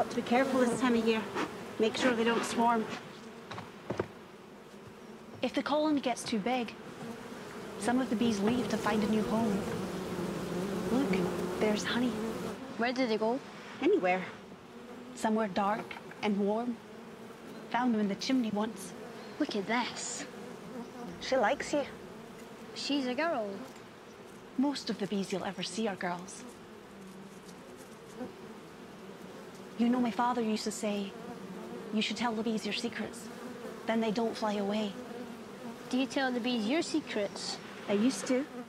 Got to be careful this time of year. Make sure they don't swarm. If the colony gets too big, some of the bees leave to find a new home. Look, there's honey. Where did they go? Anywhere. Somewhere dark and warm. Found them in the chimney once. Look at this. She likes you. She's a girl. Most of the bees you'll ever see are girls. You know, my father used to say, you should tell the bees your secrets. Then they don't fly away. Do you tell the bees your secrets? I used to.